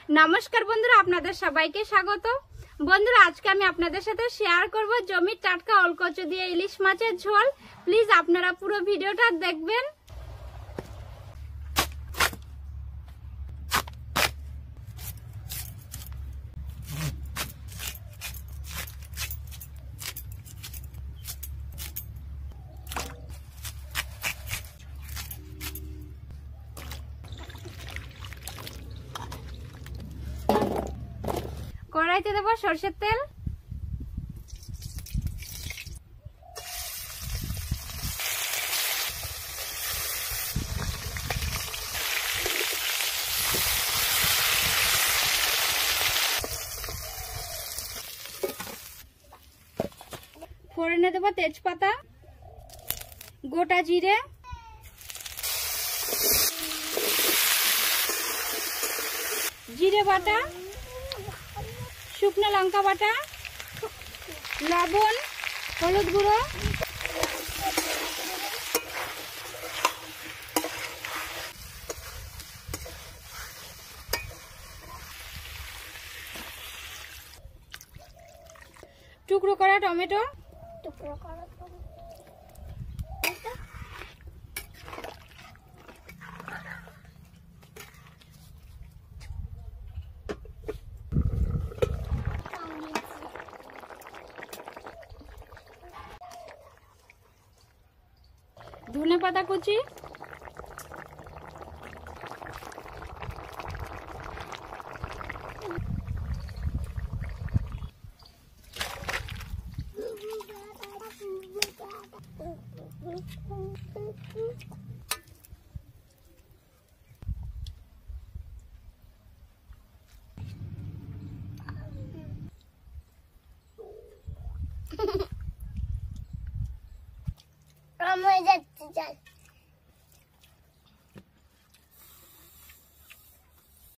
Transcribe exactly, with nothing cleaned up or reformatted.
नमस्कार बंधुरा आपनादेर सबाइके स्वागत। बंधुरा आज के आमी आपनादेर साथे शेयर करब जमिर टाटका ओलकचु दिये इलिश माछेर झोल। प्लिज आपनारा पुरो भिडियोटा देखबेन। कड़ाईते देव सर्षेर तेल, फोड़ने देव तेजपाता, गोटा जिरे, जिरे बाटा, शुकनो लंका बाटा, लवण, हलुद गुड़ो, टुकरो करा टमेटो, टुकरो करा धने पाता कुची, हम जाते चल